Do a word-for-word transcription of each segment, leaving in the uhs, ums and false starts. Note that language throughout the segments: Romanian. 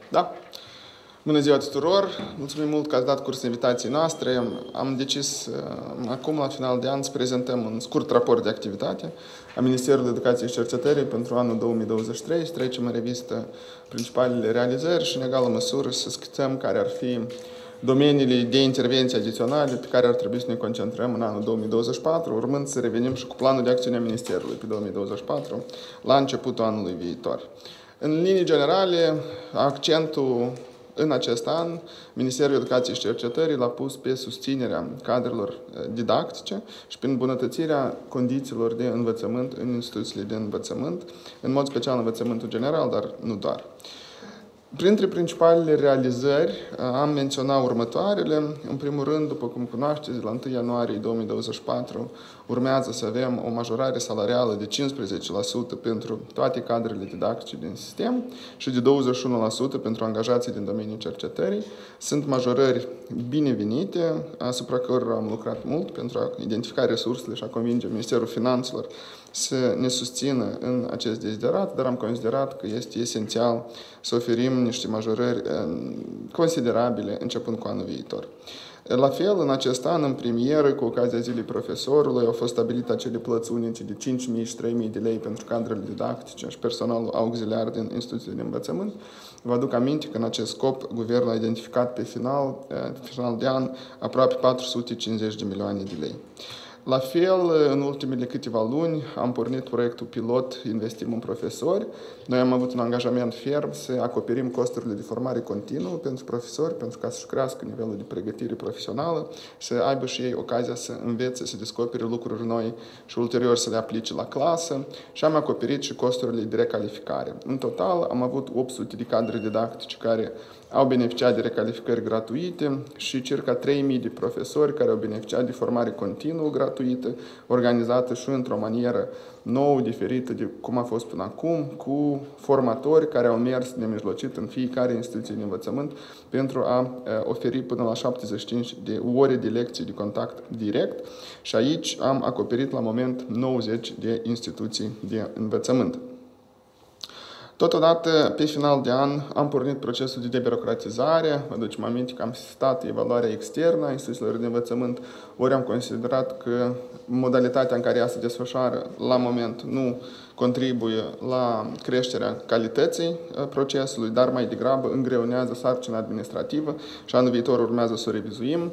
Da. Bună ziua tuturor! Mulțumim mult că ați dat curs invitației noastre. Am decis uh, acum, la final de an, să prezentăm un scurt raport de activitate a Ministerului Educației și Cercetării pentru anul două mii douăzeci și trei, să trecem în revistă principalele realizări și, în egală măsură, să schițăm care ar fi domeniile de intervenție adiționale pe care ar trebui să ne concentrăm în anul două mii douăzeci și patru, urmând să revenim și cu planul de acțiune a Ministerului pe două mii douăzeci și patru, la începutul anului viitor. În linii generale, accentul în acest an, Ministerul Educației și Cercetării l-a pus pe susținerea cadrelor didactice și prin îmbunătățirea condițiilor de învățământ în instituțiile de învățământ, în mod special învățământul general, dar nu doar. Printre principalele realizări am menționat următoarele. În primul rând, după cum cunoașteți, la întâi ianuarie două mii douăzeci și patru urmează să avem o majorare salarială de cincisprezece la sută pentru toate cadrele didactice din sistem și de douăzeci și unu la sută pentru angajații din domeniul cercetării. Sunt majorări binevenite, asupra cărora am lucrat mult pentru a identifica resursele și a convinge Ministerul Finanțelor să ne susțină în acest deziderat, dar am considerat că este esențial să oferim niște majorări considerabile începând cu anul viitor. La fel, în acest an, în premieră, cu ocazia Zilei Profesorului, au fost stabilite acele plăți unice de cinci mii și trei mii de lei pentru cadrele didactice și personalul auxiliar din instituțiile de învățământ. Vă aduc aminte că în acest scop, Guvernul a identificat pe final, pe final de an aproape patru sute cincizeci de milioane de lei. La fel, în ultimele câteva luni am pornit proiectul pilot Investim în profesori. Noi am avut un angajament ferm să acoperim costurile de formare continuă pentru profesori, pentru ca să-și crească nivelul de pregătire profesională și să aibă și ei ocazia să învețe, să descopere lucruri noi și ulterior să le aplice la clasă. Și am acoperit și costurile de recalificare. În total am avut opt sute de cadre didactice care au beneficiat de recalificări gratuite și circa trei mii de profesori care au beneficiat de formare continuă gratuită, organizată și într-o manieră nouă, diferită de cum a fost până acum, cu formatori care au mers nemijlocit în fiecare instituție de învățământ pentru a oferi până la șaptezeci și cinci de ore de lecții de contact direct și aici am acoperit la moment nouăzeci de instituții de învățământ. Totodată, pe final de an, am pornit procesul de debirocratizare. Vă ducem aminte că am sistat evaluarea externă a instituțiilor de învățământ, ori am considerat că modalitatea în care ea se desfășoară la moment nu contribuie la creșterea calității procesului, dar mai degrabă îngreunează sarcina administrativă și anul viitor urmează să o revizuim.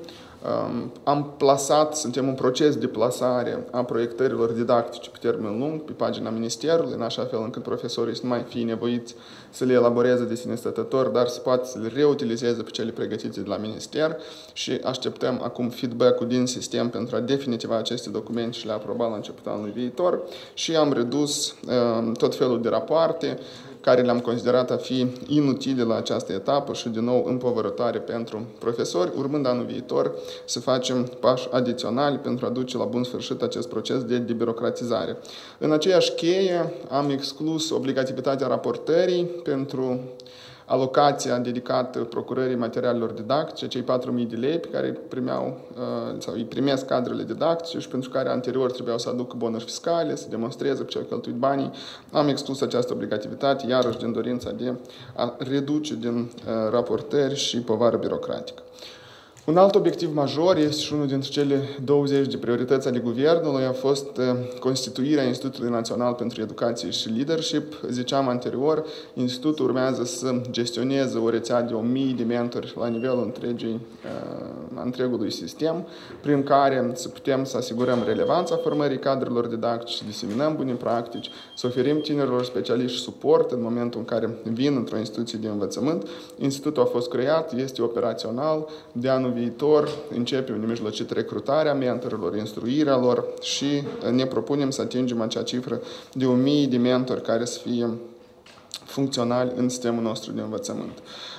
Am plasat, suntem în proces de plasare a proiectărilor didactice pe termen lung pe pagina Ministerului, în așa fel încât profesorii să nu mai fie nevoiți să le elaboreze de sine stătător, dar să poată să le reutilizeze pe cele pregătite de la Minister și așteptăm acum feedback-ul din sistem pentru a definitiva aceste documente și le aproba la începutul anului viitor și am redus uh, tot felul de rapoarte care le-am considerat a fi inutile la această etapă și, din nou, împovărătoare pentru profesori, urmând anul viitor să facem pași adiționali pentru a duce la bun sfârșit acest proces de debirocratizare. În aceeași cheie am exclus obligativitatea raportării pentru alocația dedicată procurării materialelor didactice, cei patru mii de lei pe care îi primeau sau îi primesc cadrele didactice și pentru care anterior trebuiau să aducă bonuri fiscale, să demonstreze pe ce au cheltuit banii. Am exclus această obligativitate, iarăși din dorința de a reduce din raportări și povară birocratică. Un alt obiectiv major este și unul dintre cele douăzeci de priorități ale Guvernului a fost constituirea Institutului Național pentru Educație și Leadership. Ziceam anterior, Institutul urmează să gestioneze o rețea de o mie de mentori la nivelul întregii, întregului sistem, prin care să putem să asigurăm relevanța formării cadrelor didactice, să diseminăm bune practici, să oferim tinerilor specialiști suport în momentul în care vin într-o instituție de învățământ. Institutul a fost creat, este operațional, de anul viitor începem nemijlocit recrutarea mentorilor, instruirea lor și ne propunem să atingem acea cifră de o mie de mentori care să fie funcționali în sistemul nostru de învățământ.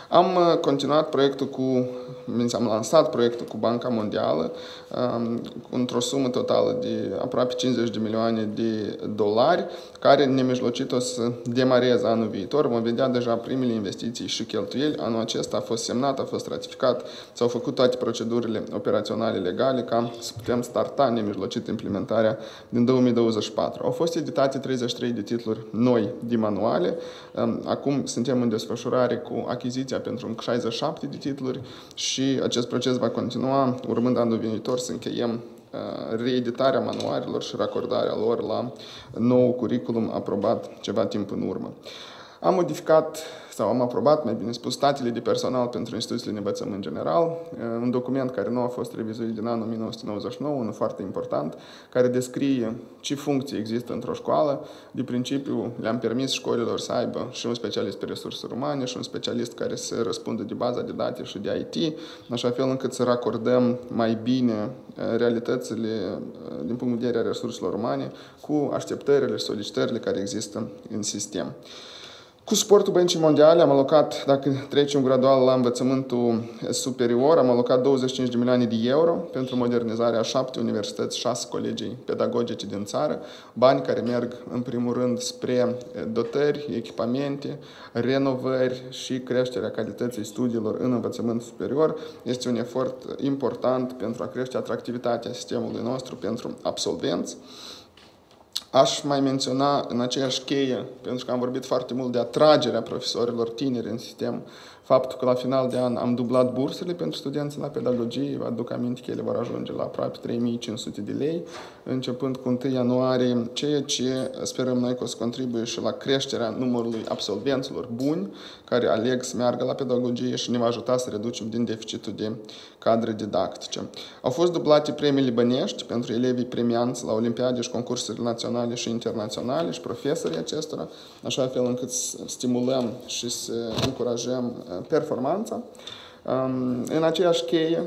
Am continuat proiectul cu, am lansat proiectul cu Banca Mondială într-o sumă totală de aproape cincizeci de milioane de dolari, care nemijlocit o să demareze anul viitor. Vom vedea deja primele investiții și cheltuieli. Anul acesta a fost semnat, a fost ratificat, s-au făcut toate procedurile operaționale legale ca să putem starta nemijlocit implementarea din două mii douăzeci și patru. Au fost editate treizeci și trei de titluri noi de manuale. Acum suntem în desfășurare cu achiziția pentru șaizeci și șapte de titluri și acest proces va continua, urmând anul viitor să încheiem reeditarea manualelor și racordarea lor la nou curriculum aprobat ceva timp în urmă. Am modificat sau am aprobat, mai bine spus, statele de personal pentru instituțiile de învățământ general, un document care nu a fost revizuit din anul o mie nouă sute nouăzeci și nouă, unul foarte important, care descrie ce funcții există într-o școală. De principiu, le-am permis școlilor să aibă și un specialist pe resurse umane și un specialist care să răspundă de baza de date și de I T, în așa fel încât să racordăm mai bine realitățile din punct de vedere a resurselor umane cu așteptările și solicitările care există în sistem. Cu suportul Băncii Mondiale am alocat, dacă trecem gradual la învățământul superior, am alocat douăzeci și cinci de milioane de euro pentru modernizarea a șapte universități, șase colegii pedagogice din țară, bani care merg în primul rând spre dotări, echipamente, renovări și creșterea calității studiilor în învățământ superior. Este un efort important pentru a crește atractivitatea sistemului nostru pentru absolvenți. Aș mai menționa în aceeași cheie, pentru că am vorbit foarte mult de atragerea profesorilor tineri în sistem, faptul că la final de an am dublat bursele pentru studenții la pedagogie. Vă aduc aminte că ele vor ajunge la aproape trei mii cinci sute de lei, începând cu întâi ianuarie, ceea ce sperăm noi că o să contribuie și la creșterea numărului absolvenților buni, care aleg să meargă la pedagogie și ne va ajuta să reducem din deficitul de cadre didactice. Au fost dublate premiile bănești pentru elevii premianți la olimpiade și concursurile naționale și internaționale și profesorii acestora, așa fel încât să stimulăm și să încurajăm performanța. În aceeași cheie,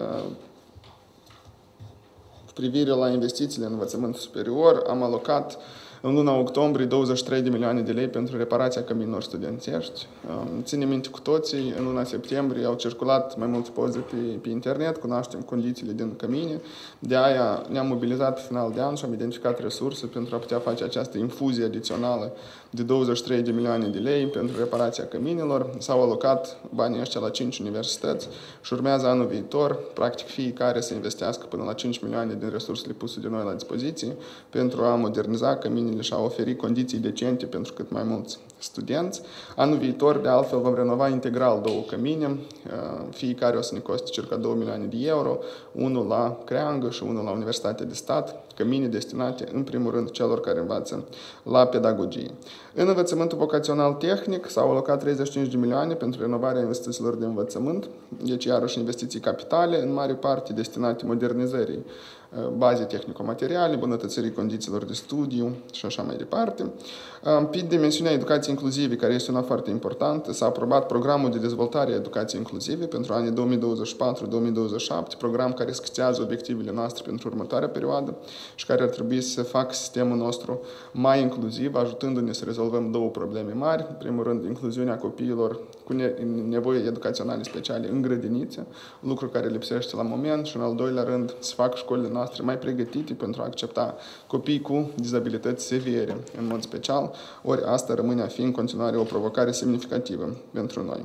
cu privire la investițiile în învățământ superior, am alocat în luna octombrie douăzeci și trei de milioane de lei pentru reparația căminilor studențești. Ținem minte cu toții, în luna septembrie au circulat mai multe poze pe, pe internet, cunoaștem condițiile din cămine, de aia ne-am mobilizat pe final de an și am identificat resurse pentru a putea face această infuzie adițională de douăzeci și trei de milioane de lei pentru reparația căminilor. S-au alocat banii ăștia la cinci universități și urmează anul viitor, practic fiecare să investească până la cinci milioane din resursele puse de noi la dispoziție pentru a moderniza căminile și a oferi condiții decente pentru cât mai mulți studenți. Anul viitor, de altfel, vom renova integral două cămine, fiecare o să ne coste circa două milioane de euro, unul la Creangă și unul la Universitatea de Stat, cămine destinate, în primul rând, celor care învață la pedagogie. În învățământul vocațional tehnic s-au alocat treizeci și cinci de milioane pentru renovarea investițiilor de învățământ, deci iarăși investiții capitale, în mare parte destinate modernizării baze tehnico-materiale, bunătățirii condițiilor de studiu și așa mai departe. Pe dimensiunea educației inclusive, care este una foarte importantă, s-a aprobat programul de dezvoltare a educației inclusive pentru anii două mii douăzeci și patru două mii douăzeci și șapte, program care schițează obiectivele noastre pentru următoarea perioadă și care ar trebui să facă sistemul nostru mai inclusiv, ajutându-ne să rezolvăm două probleme mari. În primul rând, incluziunea copiilor cu nevoi educaționale speciale în grădinițe, lucru care lipsește la moment, și în al doilea rând, să facă școlile noastre mai pregătite pentru a accepta copii cu dizabilități severe, în mod special, ori asta rămâne a fi în continuare o provocare semnificativă pentru noi.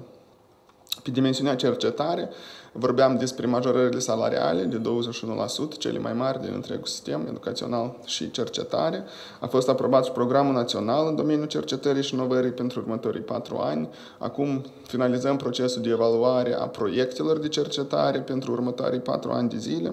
Pe dimensiunea cercetare, vorbeam despre majorările salariale de douăzeci și unu la sută, cele mai mari din întregul sistem educațional și cercetare. A fost aprobat și programul național în domeniul cercetării și inovării pentru următorii patru ani. Acum finalizăm procesul de evaluare a proiectelor de cercetare pentru următorii patru ani de zile,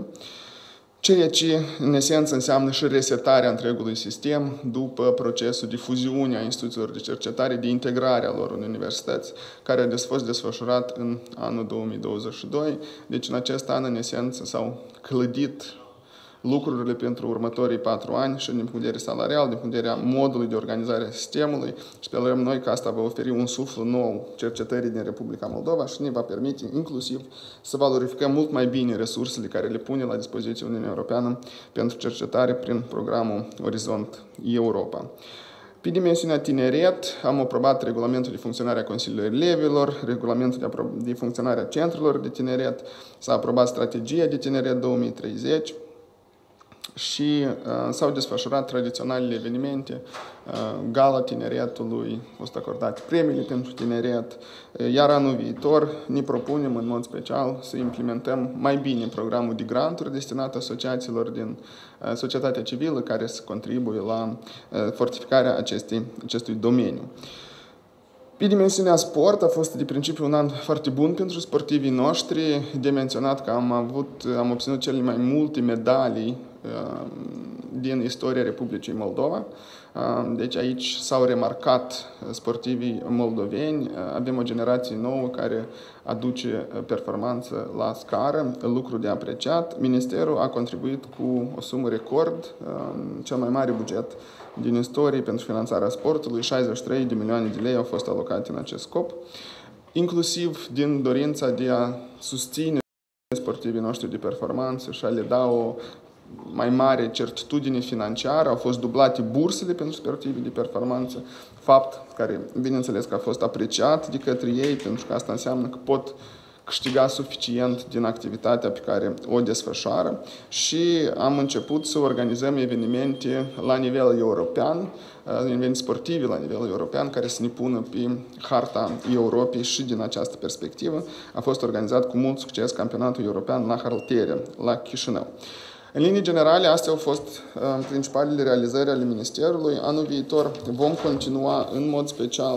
ceea ce, în esență, înseamnă și resetarea întregului sistem după procesul de fuziune a instituțiilor de cercetare, de integrare a lor în universități, care a fost desfășurat în anul două mii douăzeci și doi. Deci, în acest an, în esență, s-au clădit lucrurile pentru următorii patru ani și din punct de vedere salarial, din punct de vedere modului de organizare a sistemului. Sperăm noi că asta va oferi un suflu nou cercetării din Republica Moldova și ne va permite inclusiv să valorificăm mult mai bine resursele care le pune la dispoziție Uniunea Europeană pentru cercetare prin programul Orizont Europa. Pe dimensiunea tineret, am aprobat regulamentul de funcționare a Consiliului Elevilor, regulamentul de, de funcționare a centrelor de tineret, s-a aprobat strategia de tineret două mii treizeci și uh, s-au desfășurat tradiționalele evenimente. Uh, Gala Tineretului, au fost acordate premiile pentru tineret, iar anul viitor ne propunem în mod special să implementăm mai bine programul de granturi destinat asociațiilor din uh, societatea civilă care să contribuie la uh, fortificarea acestei, acestui domeniu. Pe dimensiunea sport a fost de principiu un an foarte bun pentru sportivii noștri, de menționat că am, avut, am obținut cele mai multe medalii uh, din istoria Republicii Moldova. Uh, deci aici s-au remarcat sportivii moldoveni, uh, avem o generație nouă care aduce performanță la scară, lucru de apreciat. Ministerul a contribuit cu o sumă record, uh, cel mai mare buget din istorie pentru finanțarea sportului, șaizeci și trei de milioane de lei au fost alocate în acest scop, inclusiv din dorința de a susține sportivii noștri de performanță și a le da o mai mare certitudine financiară. Au fost dublate bursele pentru sportivii de performanță, fapt care, bineînțeles, că a fost apreciat de către ei, pentru că asta înseamnă că pot câștiga suficient din activitatea pe care o desfășoară și am început să organizăm evenimente la nivel european, evenimente sportive la nivel european, care să ne pună pe harta Europei și din această perspectivă. A fost organizat cu mult succes campionatul european la haltere, la Chișinău. În linii generale, astea au fost uh, principalele realizări ale Ministerului. Anul viitor vom continua în mod special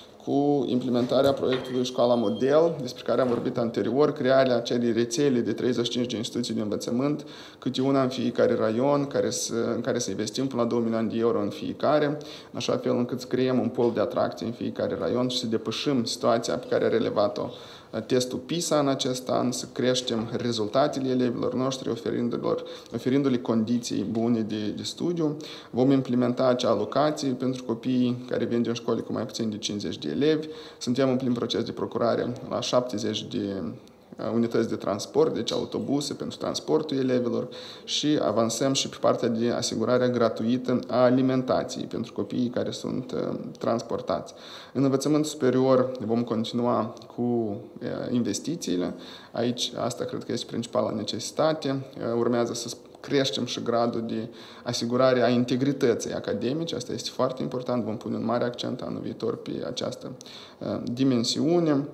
cu implementarea proiectului Școala Model, despre care am vorbit anterior, crearea acelei rețele de treizeci și cinci de instituții de învățământ, câte una în fiecare raion, care să, în care să investim până la două milioane de euro în fiecare, în așa fel încât să creăm un pol de atracție în fiecare raion și să depășim situația pe care a relevat-o testul PISA în acest an, să creștem rezultatele elevilor noștri, oferindu-le, oferindu-le condiții bune de, de studiu. Vom implementa acea alocație pentru copiii care vin din școli cu mai puțin de cincizeci de elevi. Suntem în plin proces de procurare la șaptezeci de unități de transport, deci autobuse pentru transportul elevilor și avansăm și pe partea de asigurare gratuită a alimentației pentru copiii care sunt uh, transportați. În învățământul superior vom continua cu uh, investițiile. Aici asta cred că este principala necesitate. Uh, urmează să creștem și gradul de asigurare a integrității academice. Asta este foarte important. Vom pune un mare accent anul viitor pe această uh, dimensiune.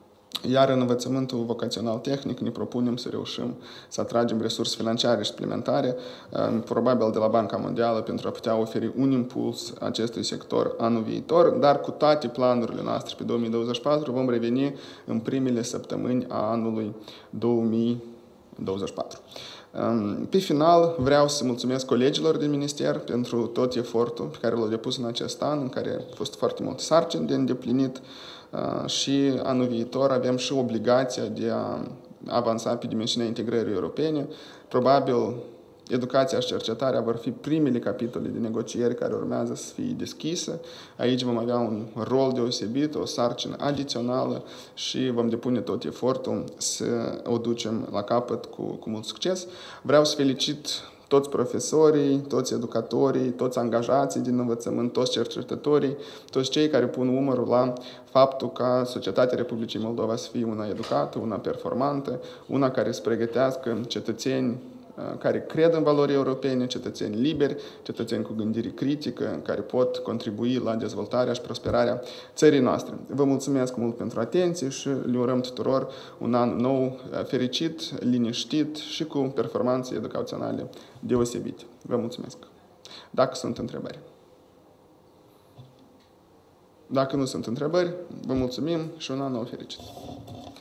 Iar în învățământul vocațional tehnic ne propunem să reușim să atragem resurse financiare suplimentare, probabil de la Banca Mondială, pentru a putea oferi un impuls acestui sector anul viitor, dar cu toate planurile noastre pe două mii douăzeci și patru vom reveni în primele săptămâni a anului două mii douăzeci și patru. Pe final, vreau să mulțumesc colegilor din minister pentru tot efortul pe care l-au depus în acest an, în care a fost foarte mult sarcini de îndeplinit și anul viitor avem și obligația de a avansa pe dimensiunea integrării europene. Probabil educația și cercetarea vor fi primele capitole de negocieri care urmează să fie deschise. Aici vom avea un rol deosebit, o sarcină adițională și vom depune tot efortul să o ducem la capăt cu, cu mult succes. Vreau să felicit toți profesorii, toți educatorii, toți angajații din învățământ, toți cercetătorii, toți cei care pun umărul la faptul ca societatea Republicii Moldova să fie una educată, una performantă, una care să pregătească cetățeni care cred în valori europene, cetățeni liberi, cetățeni cu gândire critică, care pot contribui la dezvoltarea și prosperarea țării noastre. Vă mulțumesc mult pentru atenție și le urăm tuturor un an nou fericit, liniștit și cu performanțe educaționale deosebite. Vă mulțumesc. Dacă sunt întrebări. Dacă nu sunt întrebări, vă mulțumim și un an nou fericit.